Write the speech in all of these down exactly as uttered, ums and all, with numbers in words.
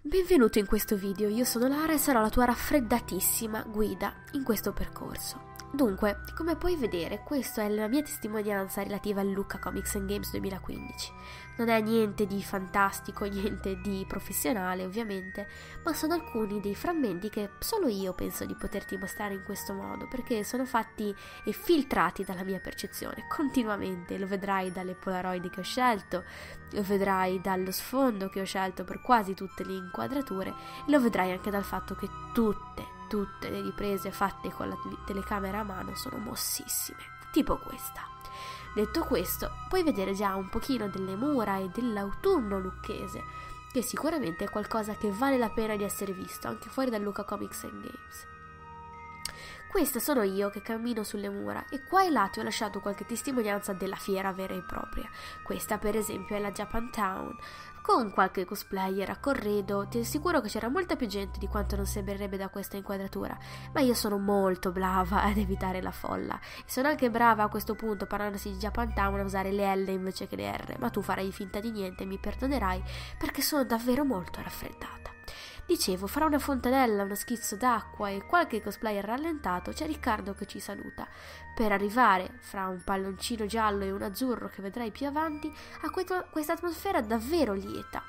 Benvenuto in questo video, io sono Lara e sarò la tua raffreddatissima guida in questo percorso. Dunque, come puoi vedere, questa è la mia testimonianza relativa al Lucca Comics and Games duemilaquindici. Non è niente di fantastico, niente di professionale ovviamente, ma sono alcuni dei frammenti che solo io penso di poterti mostrare in questo modo, perché sono fatti e filtrati dalla mia percezione continuamente. Lo vedrai dalle polaroid che ho scelto, lo vedrai dallo sfondo che ho scelto per quasi tutte le inquadrature e lo vedrai anche dal fatto che tutte tutte le riprese fatte con la telecamera a mano sono mossissime, tipo questa. Detto questo, puoi vedere già un pochino delle mura e dell'autunno lucchese, che sicuramente è qualcosa che vale la pena di essere visto anche fuori dal Lucca Comics and Games. Questa sono io che cammino sulle mura e qua ai lati ho lasciato qualche testimonianza della fiera vera e propria. Questa per esempio è la Japantown, con qualche cosplayer a corredo. Ti assicuro che c'era molta più gente di quanto non sembrerebbe da questa inquadratura, ma io sono molto brava ad evitare la folla e sono anche brava a questo punto, parlandosi di Japantown, a usare le L invece che le R, ma tu farai finta di niente e mi perdonerai perché sono davvero molto raffreddata. Dicevo, fra una fontanella, uno schizzo d'acqua e qualche cosplayer rallentato c'è Riccardo che ci saluta, per arrivare, fra un palloncino giallo e un azzurro che vedrai più avanti, a questa atmosfera davvero lieta.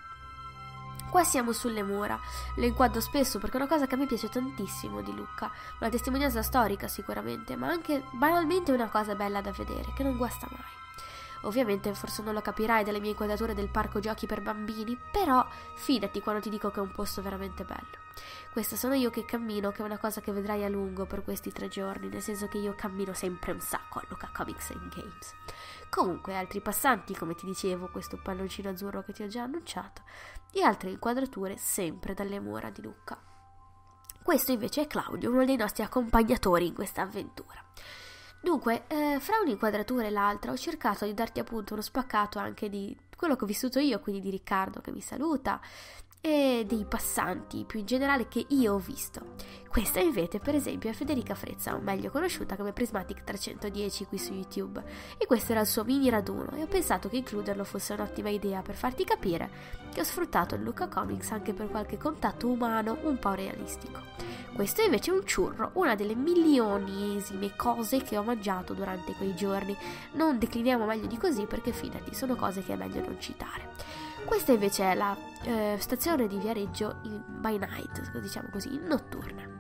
Qua siamo sulle mura, lo inquadro spesso perché è una cosa che a me piace tantissimo di Lucca, una testimonianza storica sicuramente, ma anche banalmente una cosa bella da vedere, che non guasta mai. Ovviamente forse non lo capirai dalle mie inquadrature del parco giochi per bambini, però fidati quando ti dico che è un posto veramente bello. Questa sono io che cammino, che è una cosa che vedrai a lungo per questi tre giorni, nel senso che io cammino sempre un sacco a Lucca Comics and Games. Comunque altri passanti, come ti dicevo, questo palloncino azzurro che ti ho già annunciato, e altre inquadrature sempre dalle mura di Lucca. Questo invece è Claudio, uno dei nostri accompagnatori in questa avventura. Dunque, eh, fra un'inquadratura e l'altra ho cercato di darti appunto uno spaccato anche di quello che ho vissuto io, quindi di Riccardo che mi saluta e dei passanti più in generale che io ho visto. Questa invece per esempio è Federica Frezza, o meglio conosciuta come Prismatic trecentodieci qui su YouTube, e questo era il suo mini raduno e ho pensato che includerlo fosse un'ottima idea per farti capire che ho sfruttato il Lucca Comics anche per qualche contatto umano un po' realistico. Questo invece è un ciurro, una delle milionesime cose che ho mangiato durante quei giorni. Non decliniamo meglio di così perché fidati, sono cose che è meglio non citare. Questa invece è la eh, stazione di Viareggio in, by night, diciamo così, in notturna.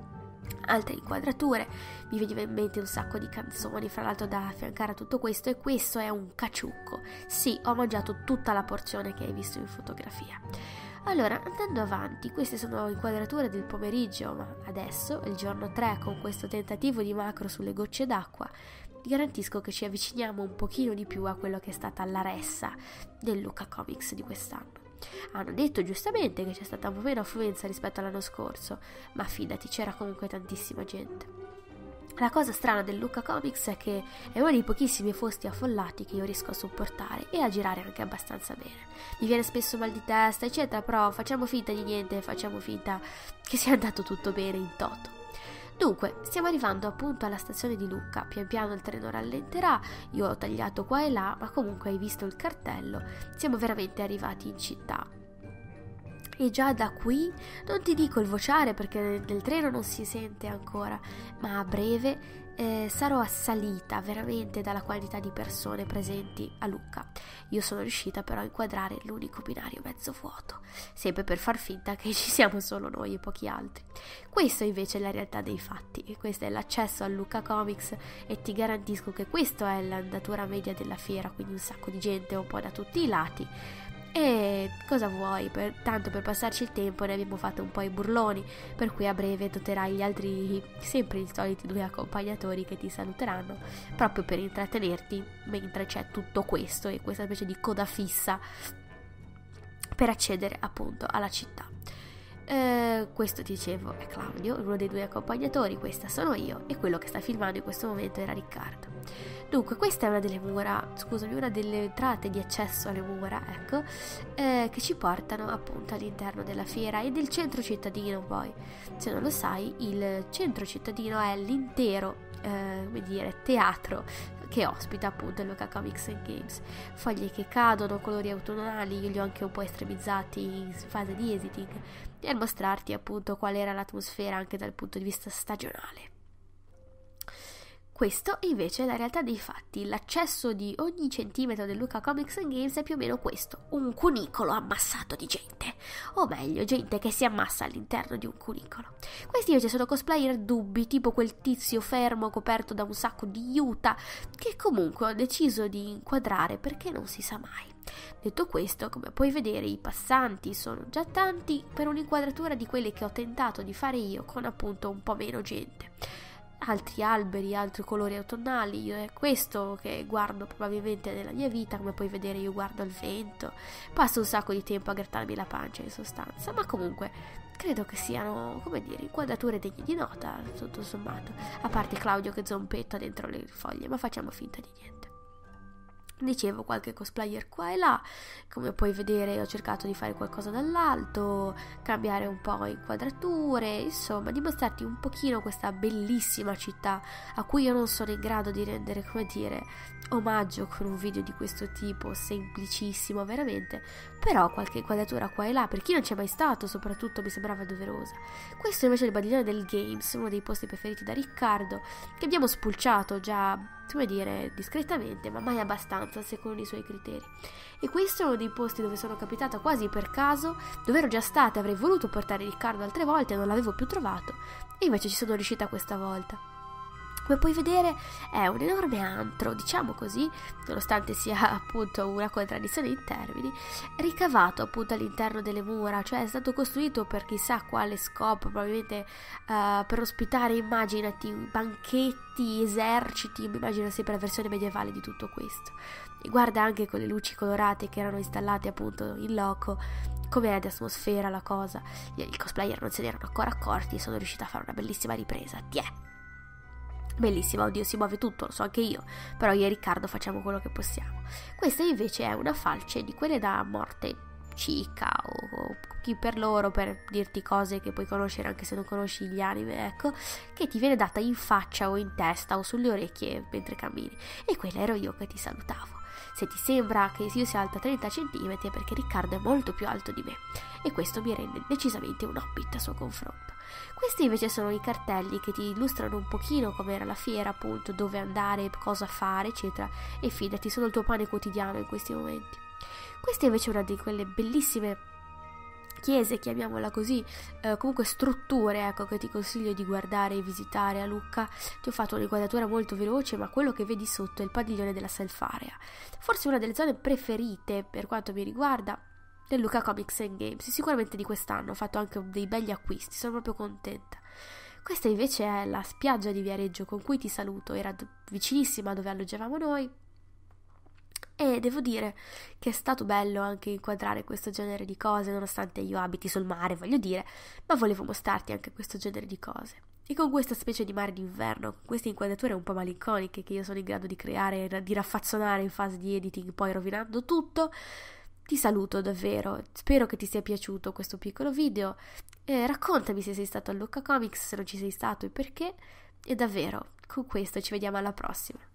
Altre inquadrature, mi veniva in mente un sacco di canzoni, fra l'altro da affiancare a tutto questo, e questo è un caciucco. Sì, ho mangiato tutta la porzione che hai visto in fotografia. Allora, andando avanti, queste sono inquadrature del pomeriggio, ma adesso, il giorno tre, con questo tentativo di macro sulle gocce d'acqua, ti garantisco che ci avviciniamo un pochino di più a quello che è stata la ressa del Lucca Comics di quest'anno. Hanno detto giustamente che c'è stata un po' meno affluenza rispetto all'anno scorso, ma fidati, c'era comunque tantissima gente. La cosa strana del Lucca Comics è che è uno dei pochissimi posti affollati che io riesco a sopportare e a girare anche abbastanza bene. Mi viene spesso mal di testa eccetera, però facciamo finta di niente, facciamo finta che sia andato tutto bene in toto. Dunque, stiamo arrivando appunto alla stazione di Lucca, pian piano il treno rallenterà, io ho tagliato qua e là, ma comunque hai visto il cartello, siamo veramente arrivati in città. E già da qui, non ti dico il vociare perché nel treno non si sente ancora, ma a breve eh, sarò assalita veramente dalla quantità di persone presenti a Lucca. Io sono riuscita però a inquadrare l'unico binario mezzo vuoto, sempre per far finta che ci siamo solo noi e pochi altri. Questo invece è la realtà dei fatti, e questo è l'accesso al Lucca Comics e ti garantisco che questa è l'andatura media della fiera, quindi un sacco di gente un po' da tutti i lati. E cosa vuoi, per, tanto per passarci il tempo ne abbiamo fatto un po' i burloni, per cui a breve doterai gli altri, sempre i soliti due accompagnatori che ti saluteranno, proprio per intrattenerti mentre c'è tutto questo e questa specie di coda fissa per accedere appunto alla città. Eh, questo ti dicevo è Claudio, uno dei due accompagnatori, questa sono io e quello che sta filmando in questo momento era Riccardo. Dunque questa è una delle mura, scusami, una delle entrate di accesso alle mura, ecco, eh, che ci portano appunto all'interno della fiera e del centro cittadino. Poi, se non lo sai, il centro cittadino è l'intero, eh, come dire, teatro che ospita appunto il Lucca Comics and Games. Foglie che cadono, colori autunnali, io li ho anche un po' estremizzati in fase di editing, per mostrarti appunto qual era l'atmosfera anche dal punto di vista stagionale. Questo invece è la realtà dei fatti. L'accesso di ogni centimetro del Lucca Comics and Games è più o meno questo: un cunicolo ammassato di gente, o meglio, gente che si ammassa all'interno di un cunicolo. Questi invece sono cosplayer dubbi, tipo quel tizio fermo coperto da un sacco di juta, che comunque ho deciso di inquadrare perché non si sa mai. Detto questo, come puoi vedere, i passanti sono già tanti per un'inquadratura di quelle che ho tentato di fare io, con appunto un po' meno gente. Altri alberi, altri colori autunnali, io è questo che guardo probabilmente nella mia vita. Come puoi vedere, io guardo il vento, passo un sacco di tempo a grattarmi la pancia in sostanza, ma comunque credo che siano, come dire, inquadrature degne di nota, tutto sommato, a parte Claudio che zompetta dentro le foglie, ma facciamo finta di niente. Dicevo, qualche cosplayer qua e là, come puoi vedere ho cercato di fare qualcosa dall'alto, cambiare un po' inquadrature, insomma dimostrarti un pochino questa bellissima città a cui io non sono in grado di rendere, come dire, omaggio con un video di questo tipo, semplicissimo veramente, però qualche inquadratura qua e là per chi non c'è mai stato soprattutto mi sembrava doverosa. Questo invece è il Badiglione del Games, uno dei posti preferiti da Riccardo, che abbiamo spulciato già, come dire, discretamente, ma mai abbastanza secondo i suoi criteri. E questo è uno dei posti dove sono capitata quasi per caso, dove ero già stata, avrei voluto portare Riccardo altre volte, non l'avevo più trovato, e invece ci sono riuscita questa volta. Come puoi vedere è un enorme antro, diciamo così, nonostante sia appunto una contraddizione in termini, ricavato appunto all'interno delle mura, cioè è stato costruito per chissà quale scopo, probabilmente uh, per ospitare, immaginati, banchetti, eserciti, mi immagino sempre la versione medievale di tutto questo. E guarda anche con le luci colorate che erano installate appunto in loco, com'è di atmosfera la cosa. I cosplayer non se ne erano ancora accorti e sono riuscita a fare una bellissima ripresa. Tiè! Bellissima, oddio, si muove tutto, lo so anche io, però io e Riccardo facciamo quello che possiamo. Questa invece è una falce di quelle da morte cieca o, o chi per loro, per dirti cose che puoi conoscere anche se non conosci gli anime, ecco, che ti viene data in faccia o in testa o sulle orecchie mentre cammini, e quella ero io che ti salutavo. Se ti sembra che io sia alta trenta centimetri è perché Riccardo è molto più alto di me e questo mi rende decisamente un hobbit a suo confronto. Questi invece sono i cartelli che ti illustrano un pochino com'era la fiera, appunto, dove andare, cosa fare, eccetera, e fidati, sono il tuo pane quotidiano in questi momenti. Questa invece è una di quelle bellissime chiese, chiamiamola così, eh, comunque strutture, ecco, che ti consiglio di guardare e visitare a Lucca. Ti ho fatto un'inquadratura molto veloce, ma quello che vedi sotto è il padiglione della Self-Area, forse una delle zone preferite per quanto mi riguarda del Lucca Comics and Games, sicuramente di quest'anno. Ho fatto anche dei begli acquisti, sono proprio contenta. Questa invece è la spiaggia di Viareggio con cui ti saluto, era vicinissima dove alloggiavamo noi, e devo dire che è stato bello anche inquadrare questo genere di cose, nonostante io abiti sul mare, voglio dire, ma volevo mostrarti anche questo genere di cose. E con questa specie di mare d'inverno, con queste inquadrature un po' malinconiche che io sono in grado di creare e di raffazzonare in fase di editing, poi rovinando tutto, ti saluto davvero. Spero che ti sia piaciuto questo piccolo video, eh, raccontami se sei stato al Lucca Comics, se non ci sei stato e perché, e davvero, con questo ci vediamo alla prossima.